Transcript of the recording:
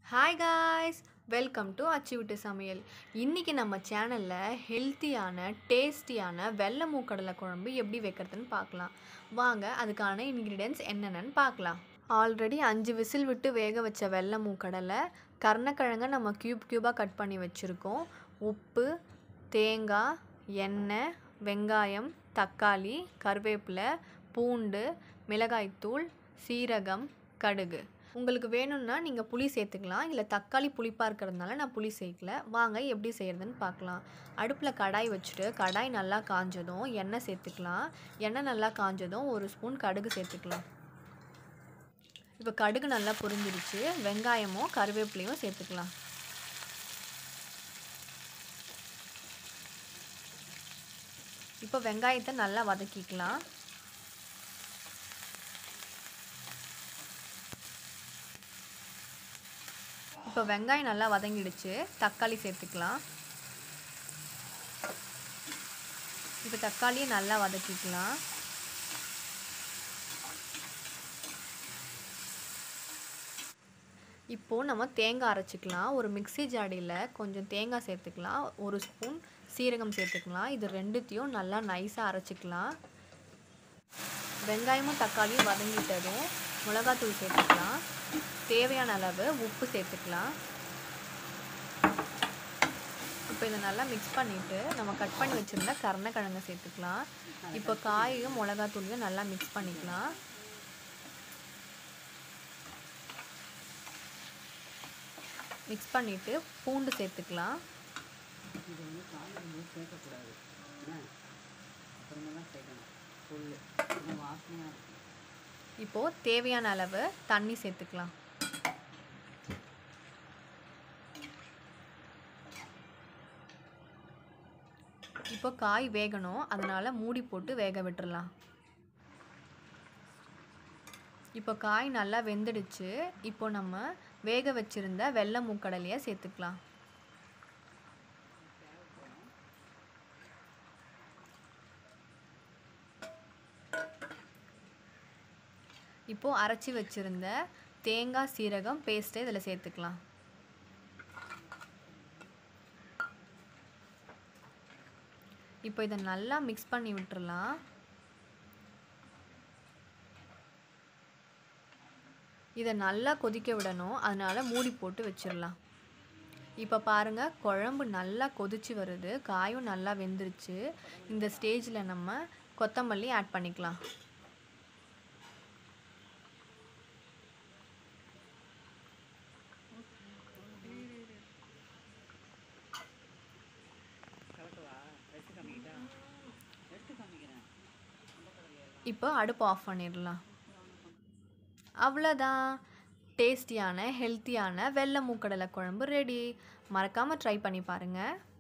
Hi guys, welcome to அச்சுவிட்டு சமையல். இன்னைக்கு நம்ம சேனல்ல ஹெல்த்தியான டேஸ்டியான வெள்ளை மூக்கடலை குழம்பு எப்படி வைக்கிறதுன்னு பார்க்கலாம். வாங்க அதுக்கான இன்கிரிடியன்ட்ஸ் என்னென்னு பார்க்கலாம். ஆல்ரெடி 5 விசில் விட்டு வேக வச்ச வெள்ளை மூக்கடலை, கருணக்கிழங்கை நம்ம கியூபாக கட் பண்ணி வச்சுருக்கோம். உப்பு, தேங்காய், எண்ணெய், வெங்காயம், தக்காளி, கருவேப்பிலை, பூண்டு, மிளகாய்த்தூள், சீரகம், கடுகு. உங்களுக்கு வேணும்னா நீங்கள் புளி சேர்த்துக்கலாம். இல்லை தக்காளி புளிப்பாக இருக்கிறதுனால நான் புளி சேர்க்கல. வாங்க எப்படி செய்கிறதுன்னு பார்க்கலாம். அடுப்பில் கடாய் வச்சுட்டு கடாய் நல்லா காஞ்சதும் எண்ணெய் சேர்த்துக்கலாம். எண்ணெய் நல்லா காஞ்சதும் 1 ஸ்பூன் கடுகு சேர்த்துக்கலாம். இப்போ கடுகு நல்லா பொரிஞ்சிருச்சு. வெங்காயமும் கருவேப்பிலையும் சேர்த்துக்கலாம். இப்போ வெங்காயத்தை நல்லா வதக்கிக்கலாம். இப்போ வெங்காயம் நல்லா வதங்கிடுச்சு. தக்காளி சேர்த்துக்கலாம். இப்போ தக்காளியை நல்லா வதக்கிக்கலாம். இப்போது நம்ம தேங்காய் அரைச்சிக்கலாம். ஒரு மிக்ஸி ஜாடியில் கொஞ்சம் தேங்காய் சேர்த்துக்கலாம். 1 ஸ்பூன் சீரகம் சேர்த்துக்கலாம். இது ரெண்டுத்தையும் நல்லா நைஸாக அரைச்சிக்கலாம். வெங்காயமும் தக்காளியும் வதங்கிட்டதும் மிளகாத்தூள் சேர்த்துக்கலாம். தேவையான அளவு உப்பு சேர்த்துக்கலாம். இப்போ இதை நல்லா மிக்ஸ் பண்ணிவிட்டு நம்ம கட் பண்ணி வச்சுருந்த கருணக்கிழங்கை சேர்த்துக்கலாம். இப்போ காயையும் மிளகாத்தூளையும் நல்லா மிக்ஸ் பண்ணிக்கலாம். மிக்ஸ் பண்ணிவிட்டு பூண்டு சேர்த்துக்கலாம். இப்போது தேவையான அளவு தண்ணி சேர்த்துக்கலாம். இப்போ காய் வேகணும், அதனால் மூடி போட்டு வேக விட்டுறலாம். இப்போ காய் நல்லா வெந்துடுச்சு. இப்போ நம்ம வேக வச்சுருந்த வெள்ளை மூக்கடலையை சேர்த்துக்கலாம். இப்போது அரைச்சி வச்சுருந்த தேங்காய் சீரகம் பேஸ்ட்டை இதில் சேர்த்துக்கலாம். இப்போ இதை நல்லா மிக்ஸ் பண்ணி விட்டுறலாம். இதை நல்லா கொதிக்க விடணும், அதனால் மூடி போட்டு வச்சிடலாம். இப்போ பாருங்கள், குழம்பு நல்லா கொதிச்சு வருது. காயும் நல்லா வெந்துருச்சு. இந்த ஸ்டேஜில் நம்ம கொத்தமல்லி ஆட் பண்ணிக்கலாம். இப்போ அடுப்பு ஆஃப் பண்ணிடலாம். அவ்வளோதான், டேஸ்டியான ஹெல்த்தியான வெள்ளை மூக்கடலை குழம்பு ரெடி. மறக்காமல் ட்ரை பண்ணி பாருங்கள்.